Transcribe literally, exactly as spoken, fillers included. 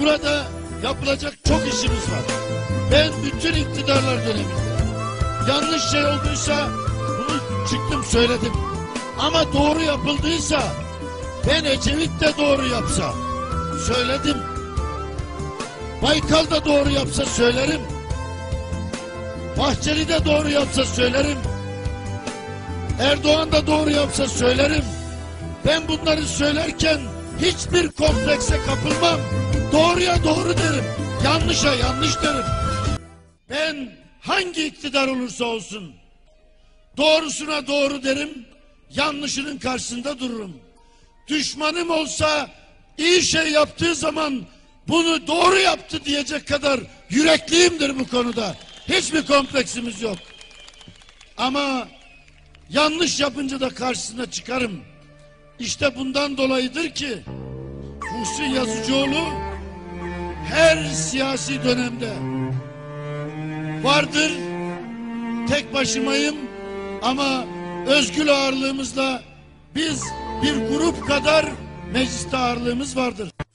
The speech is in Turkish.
Burada yapılacak çok işimiz var. Ben bütün iktidarlar döneminde yanlış şey olduysa bunu çıktım söyledim. Ama doğru yapıldıysa, ben Ecevit de doğru yapsa söyledim. Baykal da doğru yapsa söylerim. Bahçeli de doğru yapsa söylerim. Erdoğan da doğru yapsa söylerim. Ben bunları söylerken hiçbir komplekse kapılmam. Doğruya doğru derim. Yanlışa yanlış derim. Ben hangi iktidar olursa olsun doğrusuna doğru derim. Yanlışının karşısında dururum. Düşmanım olsa iyi şey yaptığı zaman bunu doğru yaptı diyecek kadar yürekliyimdir bu konuda. Hiçbir kompleksimiz yok. Ama yanlış yapınca da karşısına çıkarım. İşte bundan dolayıdır ki Muhsin Yazıcıoğlu her siyasi dönemde vardır. Tek başımayım ama özgür ağırlığımızla biz bir grup kadar mecliste ağırlığımız vardır.